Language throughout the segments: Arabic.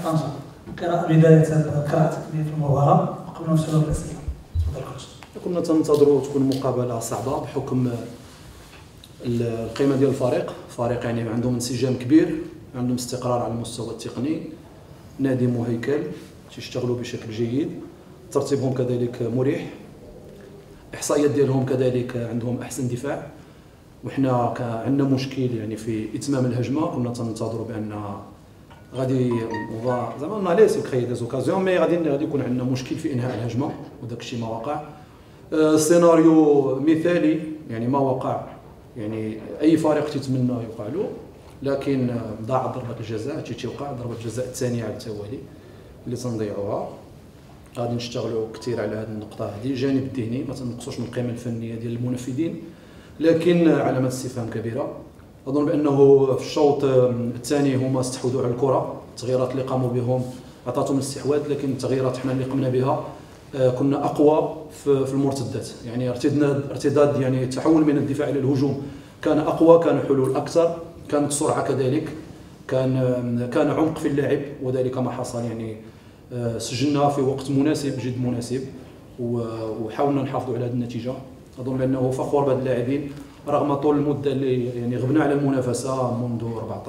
طنجة. بداية قراءتك في المباراة قبل نشوف الأسئلة. تفضل كوتش. كنا تنتظروا تكون مقابلة صعبة بحكم القيمة ديال فريق يعني عندهم انسجام كبير، عندهم استقرار على المستوى التقني، نادي مهيكل تيشتغلوا بشكل جيد، ترتيبهم كذلك مريح، احصائيات ديالهم كذلك عندهم احسن دفاع، وحنا عندنا مشكل يعني في اتمام الهجمه. كنا تنتظروا بان غادي زعما ناليس كري دي زوكازيون، مي غادي يكون عندنا مشكل في انهاء الهجمه، وداك الشيء ما وقع. سيناريو مثالي يعني ما وقع، يعني اي فريق تيتمنى يوقع له، لكن ضاعت ضربه الجزاء، تيوقع ضربه الجزاء الثانيه على التوالي اللي تنضيعوها. غادي نشتغلوا كثير على هذه النقطه هذه. الجانب الذهني ما تنقصوش من القيمه الفنيه ديال المنفذين، لكن علامات استفهام كبيره. اظن بانه في الشوط الثاني هما استحوذوا على الكره، التغييرات اللي قاموا بهم عطاتهم الاستحواذ، لكن التغييرات حنا اللي قمنا بها كنا اقوى في المرتدات، يعني ارتداد يعني التحول من الدفاع الى الهجوم كان اقوى، كان حلول اكثر، كانت سرعه كذلك، كان عمق في اللعب، وذلك ما حصل. يعني سجلنا في وقت مناسب، جد مناسب، وحاولنا نحافظوا على هذه النتيجه. اظن بانه فخور بهاد اللاعبين رغم طول المده اللي يعني غبنا على المنافسه منذ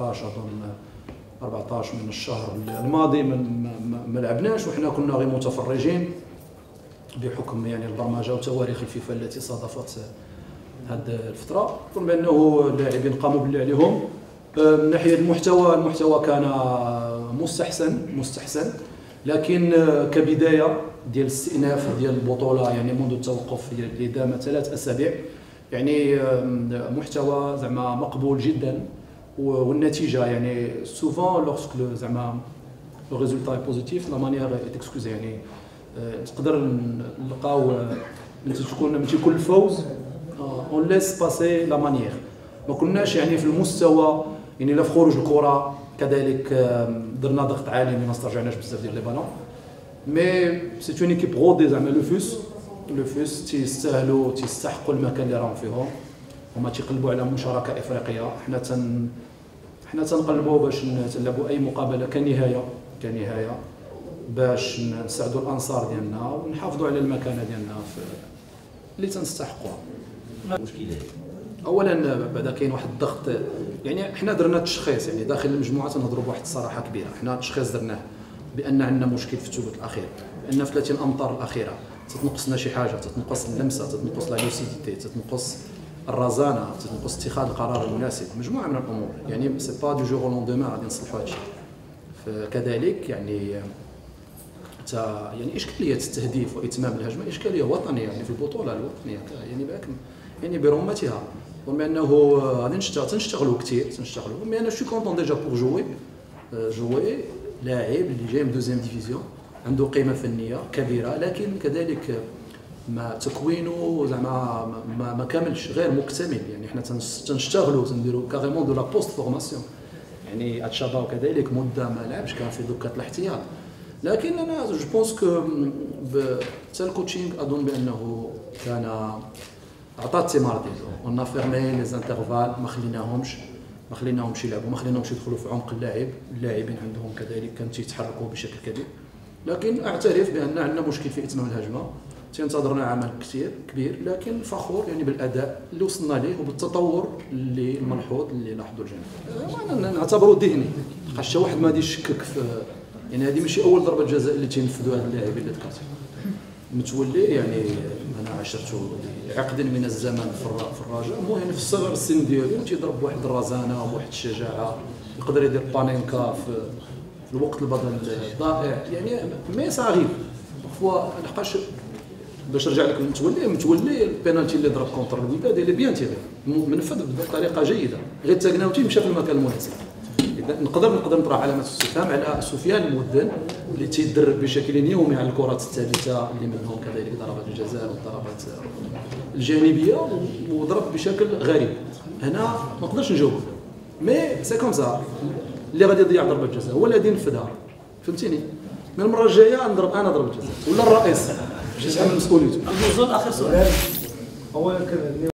14 من الشهر الماضي ما لعبناش، وحنا كنا غير متفرجين بحكم يعني البرمجه وتواريخ الفيفا التي صادفت هذه الفتره. اظن بانه اللاعبين قاموا باللي عليهم. من ناحيه المحتوى كان مستحسن، لكن كبدايه ديال الاستئناف ديال البطوله يعني منذ التوقف اللي دام 3 أسابيع، يعني محتوى زعما مقبول جدا، والنتيجه يعني سوفون لوغسك زعما لو ريزولتا بوزيتيف لا مانيير ايت اكسكوزي، يعني تقدر نلقاو من تيكون الفوز اون ليس باسي لا مانيير. ما كناش يعني في المستوى، يعني لا في خروج الكره كذلك درنا ضغط عالي ما استرجعناش بزاف ديال لي بالون، مي سي اون ايكيب غودي زعما لو فوس تيستحقوا المكان اللي راهم فيهم، هما تيقلبوا على مشاركه افريقيه. حنا تنقلبوا باش نلعبوا اي مقابله كنهايه باش نساعدوا الانصار ديالنا ونحافظوا على المكانه ديالنا اللي تنستحقوها. اولا بعدا كاين واحد الضغط، يعني حنا درنا التشخيص يعني داخل المجموعه، تنهضروا بواحد الصراحه كبيره. حنا التشخيص درناه بان عندنا مشكل في الثلث الاخير، بان في 30 امتار الاخيره تتنقصنا شي حاجه، تتنقص اللمسه، تتنقص لا لوسيديتي، تتنقص الرزانه، تتنقص اتخاذ القرار المناسب، مجموعه من الامور. يعني سي با دو جور او لوندومان غادي نصلحوا هادشي. فكذلك يعني يعني اشكاليه التهديف واتمام الهجمه اشكاليه وطنيه يعني في البطوله الوطنيه يعني برمتها، ومع انه غادي تنشتغلوا كثير مي انا شو كونطون ديجا بور جوي لاعب اللي جاي من دوزيام ديفيزيون عنده قيمه فنيه كبيره، لكن كذلك ما تكوينه زعما ما كاملش، غير مكتمل. يعني حنا تنشتغلوا تنديروا كاريمون دو لا بوست فورماسيون، يعني اتشابا وكذلك مده ما لعبش، كان في دكه الاحتياط. لكن انا جو بونس كو حتى الكوتشينغ اظن بانه كان عطى الثمار ديالو. اون فيرمي لي زانترفال، ما خليناهمش يلعبوا، ما خليناهمش يدخلوا في عمق اللاعبين عندهم كذلك كانوا تيتحركوا بشكل كبير. لكن اعترف بان عندنا مشكل في اتمام الهجمه، تنتظرنا عمل كبير، لكن فخور يعني بالاداء اللي وصلنا ليه وبالتطور اللي الملحوظ اللي لاحظوا الجميع. انا نعتبره ذهني، حتى واحد ما غادي يشكك في، يعني هذه ماشي اول ضربه جزاء اللي تينفذوا هاد اللاعبين اللي ذكرت. متولي يعني انا عشرته عقد من الزمن في الرجاء، المهم في الصغر السن ديالو تيضرب بواحد الرزانه وواحد الشجاعه، يقدر يدير بانينكا في الوقت البدل الضائع، يعني مي صغير فوا. لحقاش باش نرجع لك متولي البينالتي اللي ضرب كونتر الوداد اللي بيان تيغي منفذ بطريقه جيده، غير تاكناوتي مشى في المكان المناسب. نقدر نطرح علامات استفهام على سفيان المدن اللي تيدرب بشكل يومي على الكرات الثابته، اللي منهم كذلك ضربات الجزاء والضربات الجانبيه، وضرب بشكل غريب. هنا ما نقدرش نجاوب، مي سي كوم سا، اللي غادي يضيع ضربه الجزاء هو اللي غادي ينفذها، فهمتيني؟ من المره الجايه نضرب ضربه الجزاء ولا الرئيس باش يتحمل مسؤوليته. اخر سؤال. اولا كان